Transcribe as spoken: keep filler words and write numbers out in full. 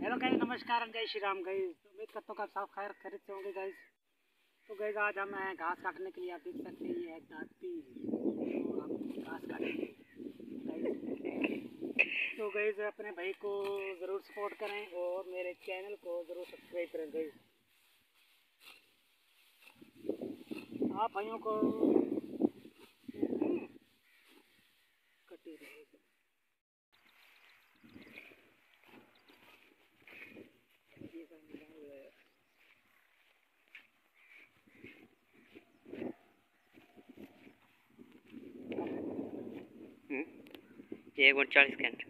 Hello guys, नमस्कार, जय Shri Ram guys. उम्मीद करता हूँ कि आप सब खैर खैरियत से होंगे गाइस। तो गाइस आज हम हैं घास काटने के लिए। आप देख सकते हैं ये है दाती, तो हम घास काटेंगे गाइस। तो गाइस अपने भाई को ज़रूर सपोर्ट करें और मेरे चैनल को ज़रूर सब्सक्राइब करें गाइस। आप भाइयों को कटी रहे एक मिनट चालीस सेकंड।